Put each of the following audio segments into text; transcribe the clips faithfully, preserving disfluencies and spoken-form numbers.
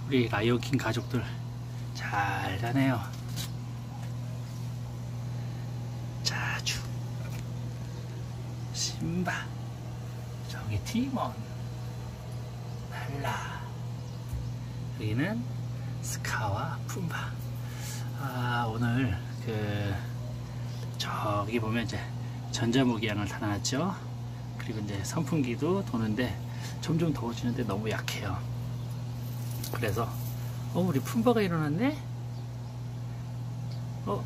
우리 라이오킹 가족들 잘 자네요. 자주, 심바, 저기 티몬, 날라, 여기는 스카와 푼바. 아, 오늘 그 저기 보면 이제 전자무기양을 달아놨죠. 그리고 이제 선풍기도 도는데 점점 더워지는데 너무 약해요. 그래서 어 우리 푼바가 일어났네. 어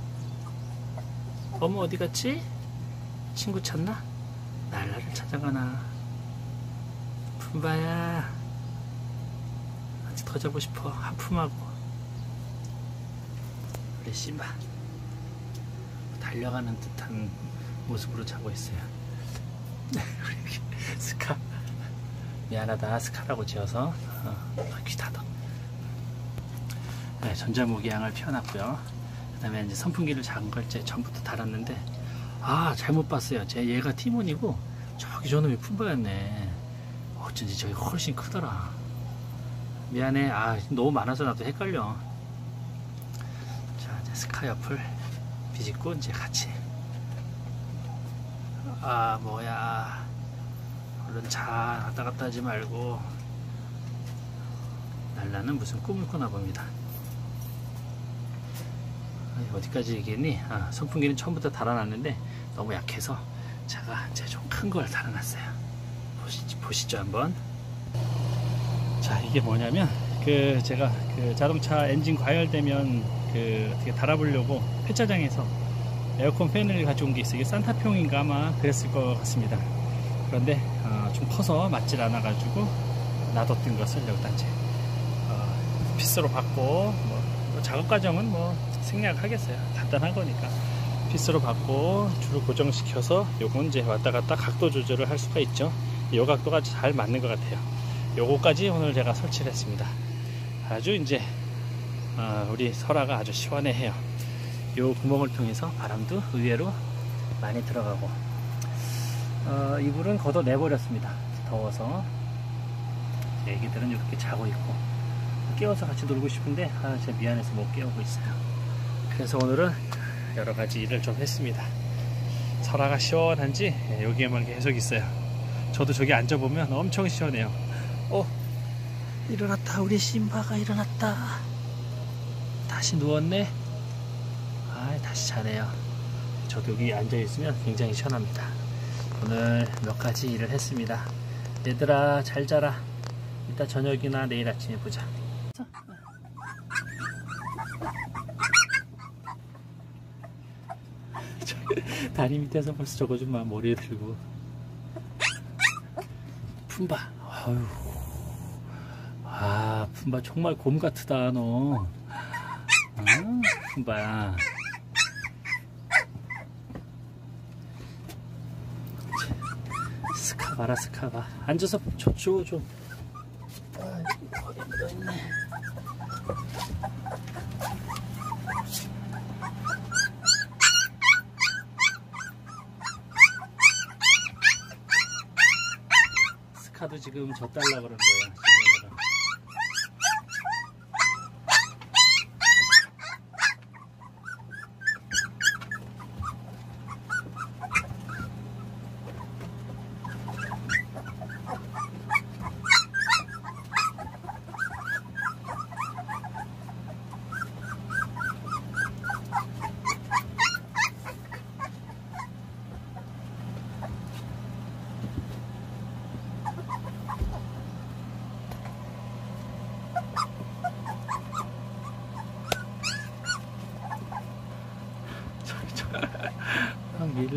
어머 어디 갔지? 친구 찾나? 날라를 찾아가나? 푼바야, 아직 더 자고 싶어. 하품하고. 우리 심바 달려가는 듯한 모습으로 자고 있어요. 우리 스카, 미안하다 스카라고 지어서 어, 귀다더. 네, 전자무기양을 피워놨고요. 그 다음에 이제 선풍기를 작은 걸 이제 전부터 달았는데, 아 잘못 봤어요. 제 얘가 티몬이고 저기 저놈이 푼바였네. 어쩐지 저기 훨씬 크더라. 미안해. 아 너무 많아서 나도 헷갈려. 자, 이제 스카 옆을 비집고 이제 같이. 아 뭐야, 얼른 자, 왔다 갔다 하지 말고. 날라는 무슨 꿈을 꾸나 봅니다. 아니, 어디까지 얘기했니? 아, 선풍기는 처음부터 달아놨는데 너무 약해서 제가 이제 좀 큰 걸 달아놨어요. 보시죠, 보시죠 한번. 자, 이게 뭐냐면 그 제가 그 자동차 엔진 과열되면 그 어떻게 달아보려고 폐차장에서 에어컨 팬을 가져온 게 있어요. 이게 산타페용인가 아마 그랬을 것 같습니다. 그런데 어, 좀 커서 맞질 않아 가지고 놔뒀던 것을 여기다 이제 어, 피스로 받고, 뭐, 뭐 작업 과정은 뭐 생략하겠어요. 간단한 거니까 피스로 받고 줄을 고정시켜서 요건 이제 왔다 갔다 각도 조절을 할 수가 있죠. 요 각도가 잘 맞는 것 같아요. 요거까지 오늘 제가 설치를 했습니다. 아주 이제 어, 우리 설아가 아주 시원해해요. 요 구멍을 통해서 바람도 의외로 많이 들어가고. 어, 이불은 걷어내버렸습니다. 더워서. 애기들은 이렇게 자고 있고, 깨워서 같이 놀고 싶은데 아, 제가 미안해서 못 깨우고 있어요. 그래서 오늘은 여러가지 일을 좀 했습니다. 설아가 시원한지 여기에만 계속 있어요. 저도 저기 앉아보면 엄청 시원해요. 어, 일어났다. 우리 심바가 일어났다. 다시 누웠네. 아, 다시 자네요. 저도 여기 앉아있으면 굉장히 시원합니다. 오늘 몇 가지 일을 했습니다. 얘들아 잘 자라. 이따 저녁이나 내일 아침에 보자. 다리 밑에서 벌써 저거 좀 머리에 들고. 푼바, 아유, 아 푼바 정말 곰 같으다 너. 아, 푼바야. 스카 봐라, 스카 봐. 앉아서 줘, 줘, 좀. 아, 거기 묻어있네. 스카도 지금 저 달라 그러는 거야. 막 밀리고.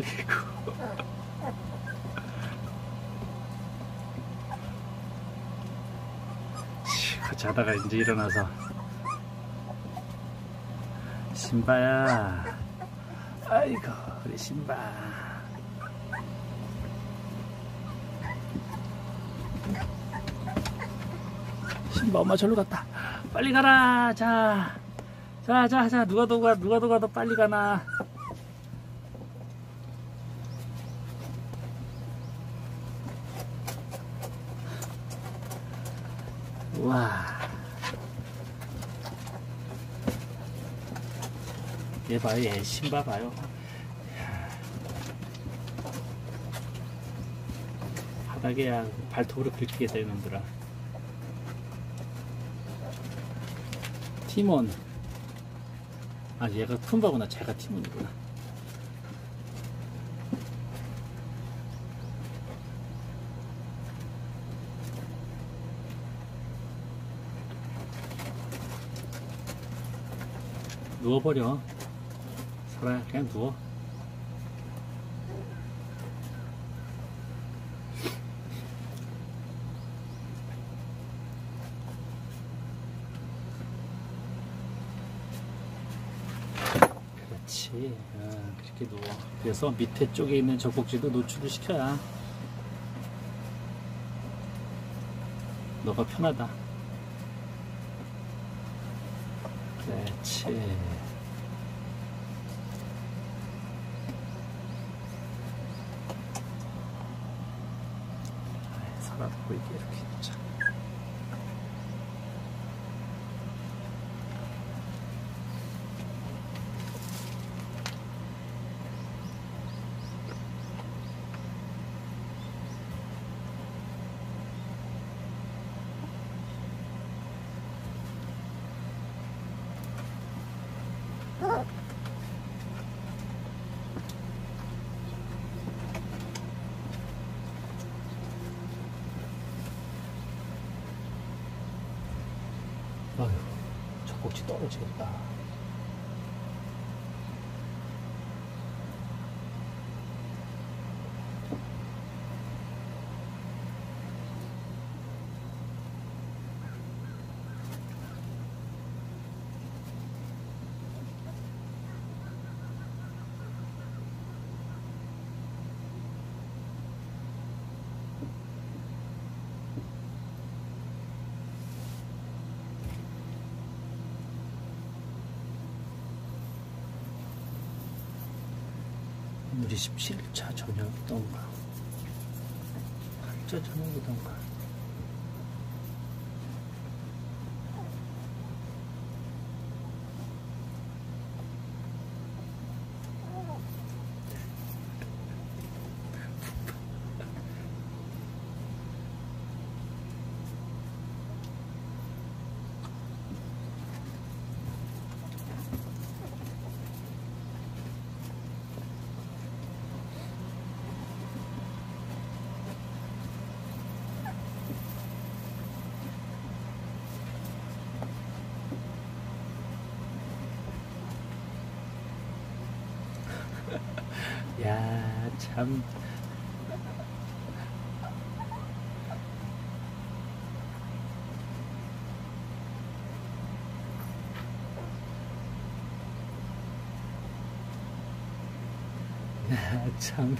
자다가 이제 일어나서. 심바야, 아이고 우리 심바. 심바 엄마 절로 갔다. 빨리 가라. 자, 자, 자, 자, 누가 더 가, 누가 더 가 더 빨리 가나. 와. 얘 봐요, 얘 신발 봐요. 바닥에야 발톱으로 긁히게 되는 놈들아. 티몬. 아, 얘가 푼바구나. 제가 티몬이구나. 누워버려. 설아야, 그냥 누워. 그렇지. 아, 그렇게 누워. 그래서 밑에 쪽에 있는 젖꼭지도 노출을 시켜야 너가 편하다. 그렇지. 살아 보이게 이렇게 자. 아휴, 젖꼭지 떨어지겠다. 오늘 이십칠 차 저녁이던가 팔 차 저녁이던가. 야, 참. 야, 참.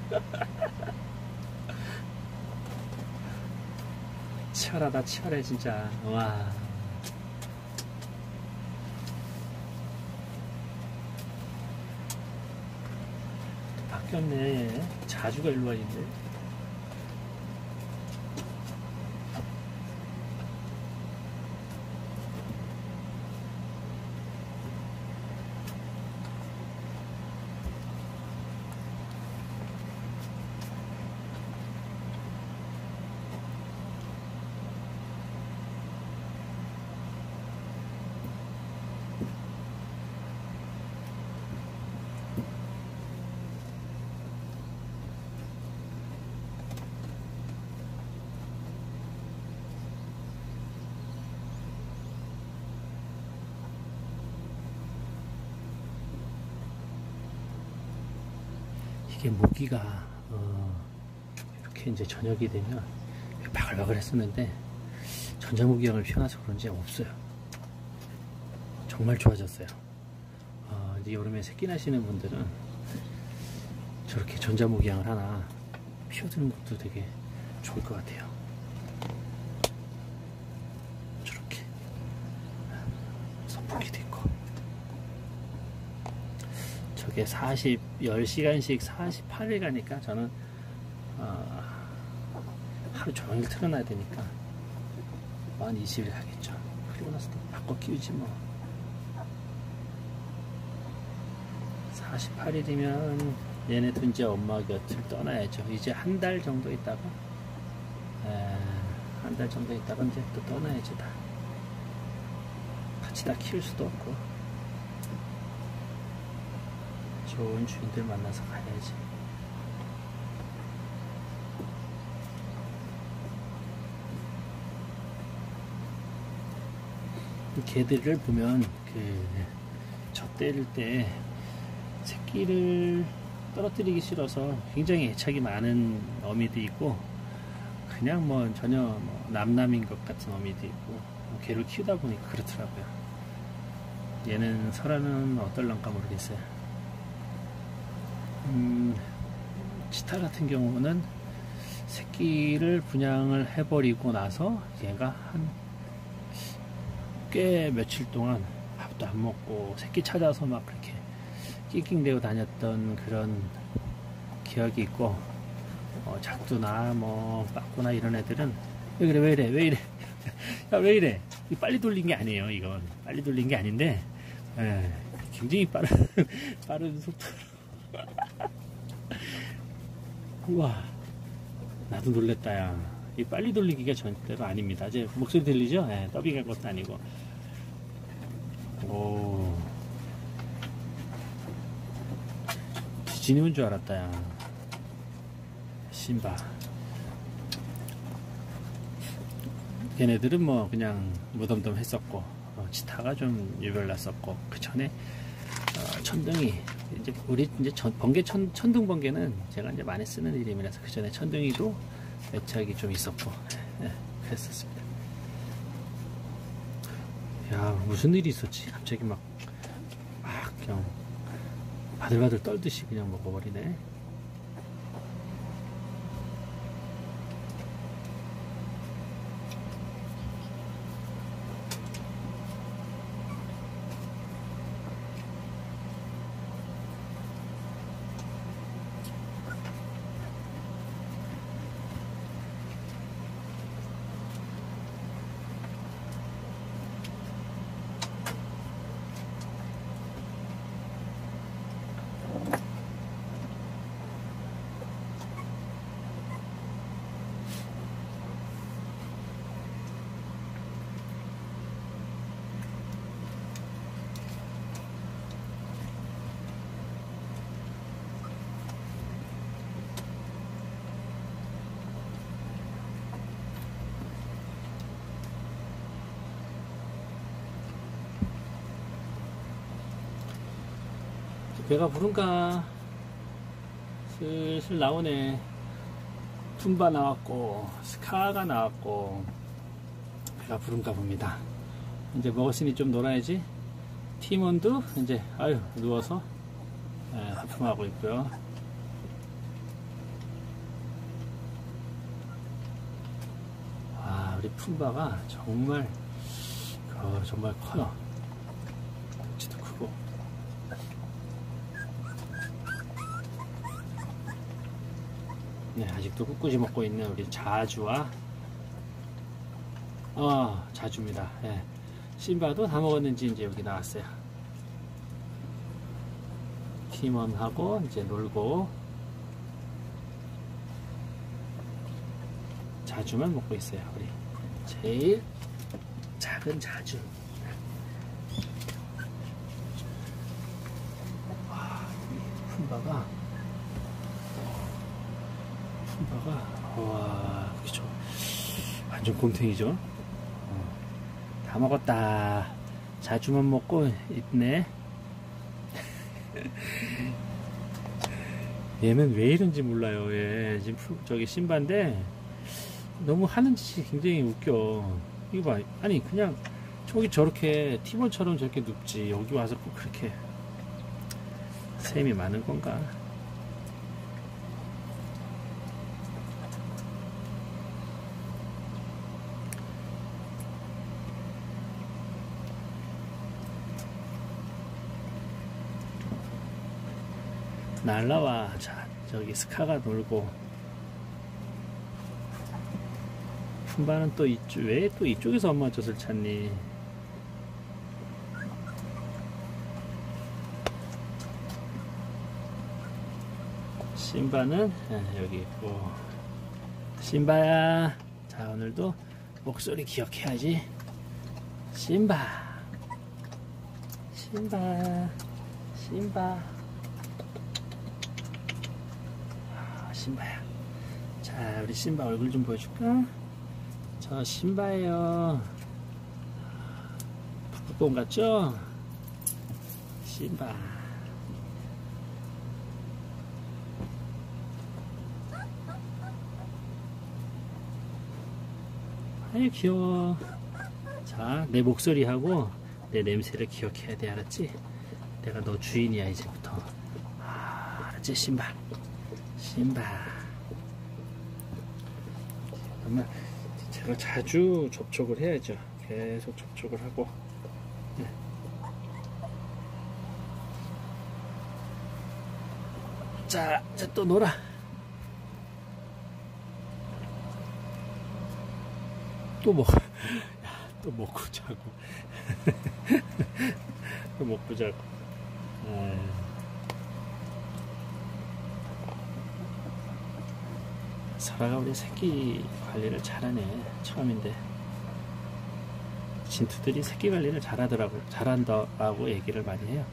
치열하다, 치열해, 진짜. 와. 바뀌었네. 자주가 일로 와 있네. 이게 모기가 어 이렇게 이제 저녁이 되면 바글바글 했었는데 전자모기향을 피워놔서 그런지 없어요. 정말 좋아졌어요. 어 이제 여름에 새끼 나시는 분들은 저렇게 전자모기향을 하나 피워두는 것도 되게 좋을 것 같아요. 저렇게 선풍기도 있고. 저게 사십, 열 시간씩 사십팔 일 가니까 저는 어, 하루 종일 틀어놔야 되니까 한 이십 일 가겠죠. 그리고 나서 또 바꿔 끼우지 뭐. 사십팔 일이면 얘네도 이제 엄마 곁을 떠나야죠. 이제 한 달 정도 있다가 한 달 정도 있다가 이제 또 떠나야지. 다 같이 다 키울 수도 없고 좋은 주인들 만나서 가야지. 개들을 보면 그 젖대일 때 새끼를 떨어뜨리기 싫어서 굉장히 애착이 많은 어미도 있고, 그냥 뭐 전혀 뭐 남남인 것 같은 어미도 있고, 개를 키우다 보니까 그렇더라고요. 얘는 설아는 어떨런가 모르겠어요. 음, 치타 같은 경우는 새끼를 분양을 해버리고 나서 얘가 한 꽤 며칠 동안 밥도 안 먹고 새끼 찾아서 막 그렇게 낑낑대고 다녔던 그런 기억이 있고, 어, 작두나 뭐 빠꾸나 이런 애들은 왜 그래 왜 이래 왜 이래 야 왜 이래, 이 빨리 돌린 게 아니에요. 이건 빨리 돌린 게 아닌데 에, 굉장히 빠른 빠른 속도로 우와, 나도 놀랬다. 야, 이 빨리 돌리기가 절대로 아닙니다. 이제 목소리 들리죠? 예, 더빙한 것도 아니고. 오, 뒤지는 줄 알았다. 야, 신바. 걔네들은 뭐 그냥 무덤덤 했었고, 어, 치타가 좀 유별났었고, 그 전에 어, 천둥이, 이제 우리 이제 천, 번개 천, 천둥 번개는 제가 이제 많이 쓰는 이름이라서 그 전에 천둥이도 애착이 좀 있었고, 예, 그랬었습니다. 야, 무슨 일이 있었지? 갑자기 막, 막 그냥 바들바들 떨듯이 그냥 먹어버리네. 배가 부른가? 슬슬 나오네. 품바 나왔고 스카가 나왔고 배가 부른가 봅니다. 이제 먹었으니 좀 놀아야지. 티몬도 이제 아유 누워서 예, 하품하고 있고요. 아, 우리 품바가 정말 어, 정말 커요. 덩치도 크고. 네, 아직도 꿋꿋이 먹고 있는 우리 자주와 어, 자주입니다. 예. 신바도 다 먹었는지 이제 여기 나왔어요. 팀원하고 이제 놀고 자주만 먹고 있어요. 우리 제일 작은 자주. 와, 이 푼바가 푼바가 와, 그죠. 완전 곰탱이죠. 어, 다 먹었다. 자주만 먹고 있네. 얘는 왜 이런지 몰라요. 얘 지금 저기 신바인데 너무 하는 짓이 굉장히 웃겨. 이거 봐. 아니 그냥 저기 저렇게 티몬처럼 저렇게 눕지 여기 와서 꼭 그렇게 셈이 많은 건가? 날라와. 자, 저기 스카가 놀고 푼바는 또 이쪽, 왜 또 이쪽에서 엄마 젖을 찾니? 심바는 여기 있고. 심바야, 자 오늘도 목소리 기억해야지. 심바, 심바, 심바. 아, 심바야. 자, 우리 심바 얼굴 좀 보여줄까? 저 심바예요. 북극곰 같죠? 심바. 아유 귀여워. 자, 내 목소리하고 내 냄새를 기억해야 돼. 알았지? 내가 너 주인이야 이제부터. 아, 알았지? 심바, 심바. 정말 제가 자주 접촉을 해야죠. 계속 접촉을 하고. 네. 자, 이제 또 놀아. 또 먹어. 야, 또 먹고 자고. 또 먹고 자고. 아. 설아가 우리 새끼 관리를 잘하네. 처음인데. 진투들이 새끼 관리를 잘하더라고, 잘한다고 얘기를 많이 해요.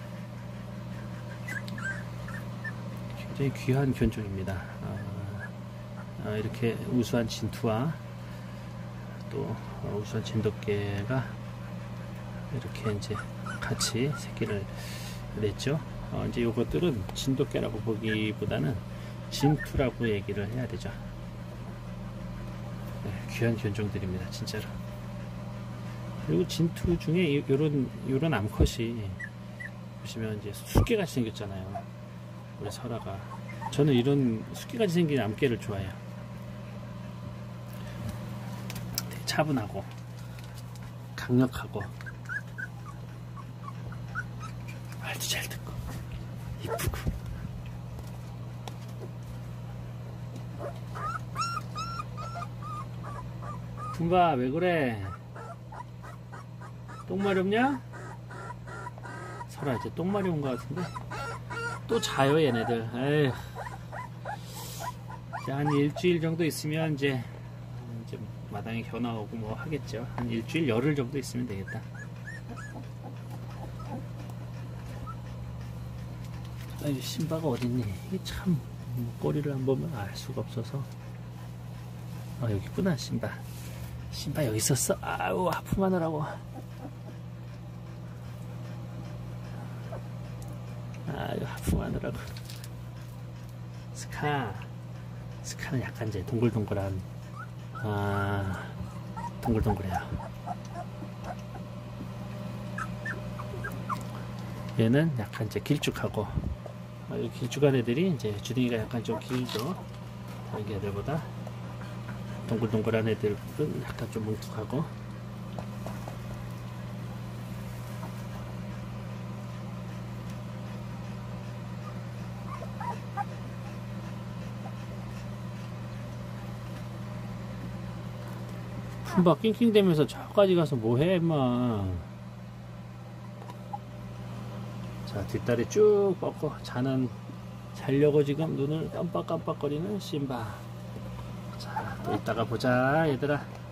굉장히 귀한 견종입니다. 어, 어, 이렇게 우수한 진투와 또 우수한 진돗개가 이렇게 이제 같이 새끼를 냈죠. 어, 이제 요것들은 진돗개라고 보기보다는 진투라고 얘기를 해야 되죠. 네, 귀한 견종들입니다, 진짜로. 그리고 진투 중에 요런 요런 암컷이 보시면 이제 숫개같이 생겼잖아요. 우리 설아가. 저는 이런 숫개같이 생긴 암개를 좋아해요. 되게 차분하고 강력하고 말도 잘 듣고 이쁘고. tumba 왜 그래? 똥 마렵냐? 설아 이제 똥 마려운 것 같은데 또 자요 얘네들. 에휴. 이제 한 일주일 정도 있으면 이제 이제 마당에 겨나 오고 뭐 하겠죠. 한 일주일 열흘 정도 있으면 되겠다. 아이 신바가 어딨니? 이게 참 꼬리를 안 보면 알 수가 없어서. 아 여기 있구나. 신바. 신바 여기 있었어. 아우 하품하느라고. 아유 하품하느라고. 스카. 스카는 약간 이제 동글동글한, 아 동글동글해요. 얘는 약간 이제 길쭉하고, 아, 이 길쭉한 애들이 이제 주둥이가 약간 좀 길죠. 여기 애들보다. 동글동글한 애들은 약간 좀 뭉툭하고. tumba 낑낑대면서 저까지 가서 뭐해 임마. 자 뒷다리 쭉 뻗고 자는, 자려고 지금 눈을 깜빡깜빡거리는 심바. 자 또 이따가 보자 얘들아.